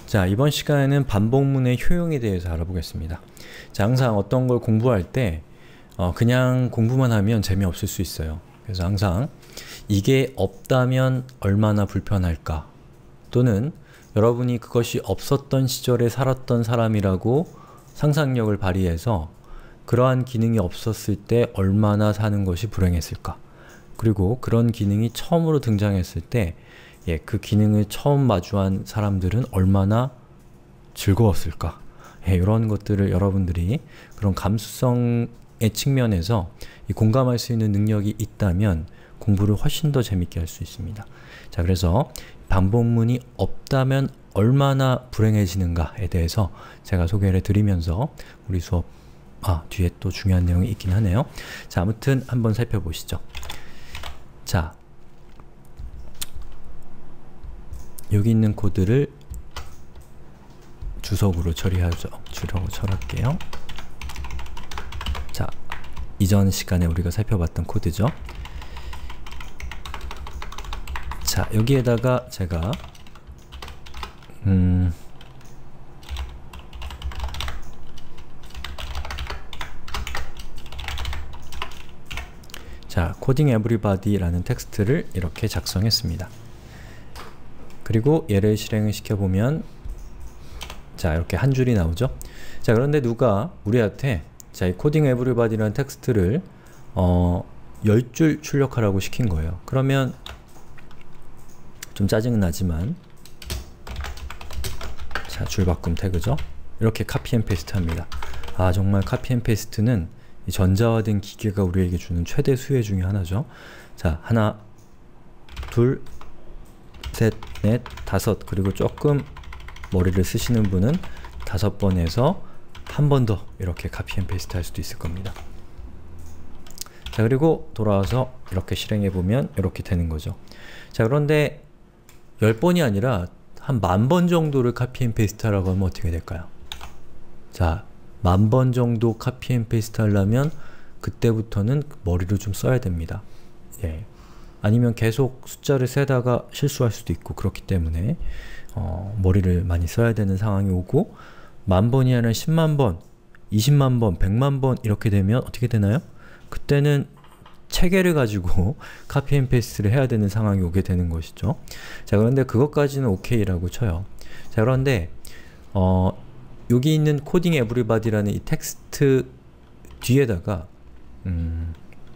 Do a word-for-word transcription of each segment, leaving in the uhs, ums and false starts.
자, 이번 시간에는 반복문의 효용에 대해서 알아보겠습니다. 자, 항상 어떤 걸 공부할 때 어, 그냥 공부만 하면 재미없을 수 있어요. 그래서 항상 이게 없다면 얼마나 불편할까, 또는 여러분이 그것이 없었던 시절에 살았던 사람이라고 상상력을 발휘해서 그러한 기능이 없었을 때 얼마나 사는 것이 불행했을까, 그리고 그런 기능이 처음으로 등장했을 때 예, 그 기능을 처음 마주한 사람들은 얼마나 즐거웠을까, 예, 이런 것들을 여러분들이 그런 감수성의 측면에서 이 공감할 수 있는 능력이 있다면 공부를 훨씬 더 재밌게 할 수 있습니다. 자, 그래서 반복문이 없다면 얼마나 불행해지는가에 대해서 제가 소개를 드리면서 우리 수업 아, 뒤에 또 중요한 내용이 있긴 하네요. 자, 아무튼 한번 살펴보시죠. 자, 여기 있는 코드를 주석으로 처리하죠. 주석으로 처리할게요. 자, 이전 시간에 우리가 살펴봤던 코드죠. 자, 여기에다가 제가 음, 자, 코딩 에브리바디라는 텍스트를 이렇게 작성했습니다. 그리고 얘를 실행을 시켜보면 자, 이렇게 한 줄이 나오죠. 자, 그런데 누가 우리한테 자, 이 코딩 에브리바디라는 텍스트를 어, 열 줄 출력하라고 시킨 거예요. 그러면 좀 짜증은 나지만 자, 줄바꿈 태그죠. 이렇게 카피 앤 페이스트 합니다. 아, 정말 카피 앤 페이스트는 이 전자화된 기계가 우리에게 주는 최대 수혜 중에 하나죠. 자, 하나, 둘, 셋, 넷, 다섯, 그리고 조금 머리를 쓰시는 분은 다섯 번 해서 한 번 더 이렇게 카피 앤 페이스트 할 수도 있을 겁니다. 자, 그리고 돌아와서 이렇게 실행해보면 이렇게 되는 거죠. 자, 그런데 열 번이 아니라 한 만 번 정도를 카피 앤 페이스트 하라고 하면 어떻게 될까요? 자, 만 번 정도 카피 앤 페이스트 하려면 그때부터는 머리를 좀 써야 됩니다. 예. 아니면 계속 숫자를 세다가 실수할 수도 있고, 그렇기 때문에 어, 머리를 많이 써야 되는 상황이 오고, 만 번이 아니라 십만 번, 이십만 번, 백만 번 이렇게 되면 어떻게 되나요? 그때는 체계를 가지고 카피 앤 페이스트를 해야 되는 상황이 오게 되는 것이죠. 자, 그런데 그것까지는 오케이라고 쳐요. 자, 그런데 어, 여기 있는 코딩 에브리바디라는 이 텍스트 뒤에다가 음,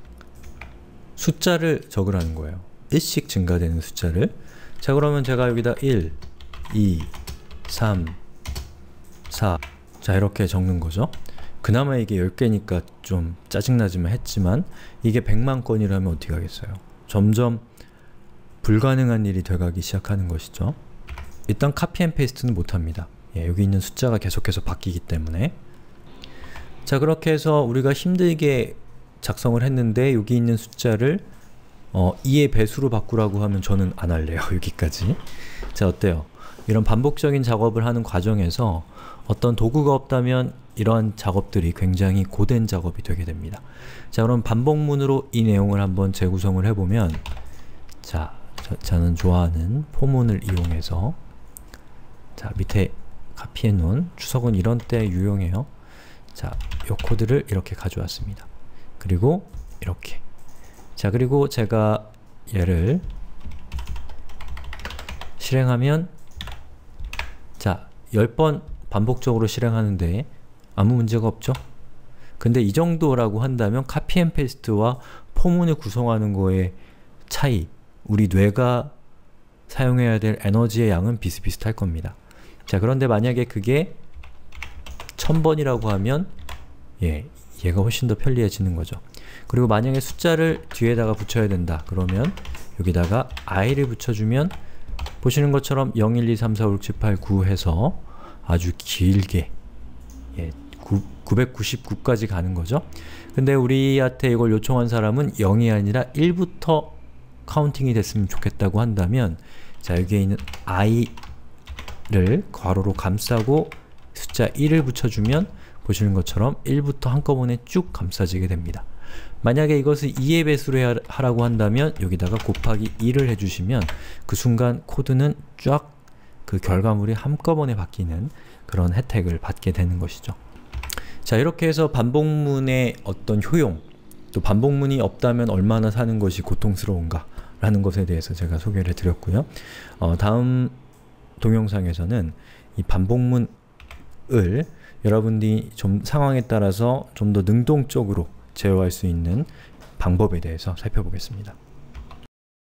숫자를 적으라는 거예요. 일씩 증가되는 숫자를. 자, 그러면 제가 여기다 일, 이, 삼, 사 자, 이렇게 적는 거죠. 그나마 이게 열 개니까 좀 짜증나지만 했지만 이게 백만 건이라면 어떻게 하겠어요. 점점 불가능한 일이 돼가기 시작하는 것이죠. 일단 카피 앤 페이스트는 못합니다. 예, 여기 있는 숫자가 계속해서 바뀌기 때문에. 자, 그렇게 해서 우리가 힘들게 작성을 했는데 여기 있는 숫자를 어, 이의 배수로 바꾸라고 하면 저는 안 할래요. 여기까지. 자, 어때요? 이런 반복적인 작업을 하는 과정에서 어떤 도구가 없다면 이러한 작업들이 굉장히 고된 작업이 되게 됩니다. 자, 그럼 반복문으로 이 내용을 한번 재구성을 해보면, 자, 저, 저는 좋아하는 포문을 이용해서 자, 밑에 카피해 놓은 주석은 이런 때 유용해요. 자, 요 코드를 이렇게 가져왔습니다. 그리고 이렇게. 자, 그리고 제가 얘를 실행하면 자, 열 번 반복적으로 실행하는데 아무 문제가 없죠? 근데 이 정도라고 한다면 카피 앤 페이스트와 포문을 구성하는 거의 차이, 우리 뇌가 사용해야 될 에너지의 양은 비슷비슷할 겁니다. 자, 그런데 만약에 그게 천 번이라고 하면 예, 얘가 훨씬 더 편리해지는 거죠. 그리고 만약에 숫자를 뒤에다가 붙여야 된다 그러면 여기다가 i를 붙여주면 보시는 것처럼 영, 일, 이, 삼, 사, 오, 육, 칠, 팔, 구 해서 아주 길게 예, 구백구십구까지 가는 거죠. 근데 우리한테 이걸 요청한 사람은 영이 아니라 일부터 카운팅이 됐으면 좋겠다고 한다면 자, 여기에 있는 i를 괄호로 감싸고 숫자 일을 붙여주면 보시는 것처럼 일부터 한꺼번에 쭉 감싸지게 됩니다. 만약에 이것을 이의 배수로 하라고 한다면 여기다가 곱하기 이를 해주시면 그 순간 코드는 쫙 그 결과물이 한꺼번에 바뀌는 그런 혜택을 받게 되는 것이죠. 자, 이렇게 해서 반복문의 어떤 효용, 또 반복문이 없다면 얼마나 사는 것이 고통스러운가 라는 것에 대해서 제가 소개를 해드렸고요. 어, 다음 동영상에서는 이 반복문을 여러분들이 좀 상황에 따라서 좀 더 능동적으로 제어할 수 있는 방법에 대해서 살펴보겠습니다.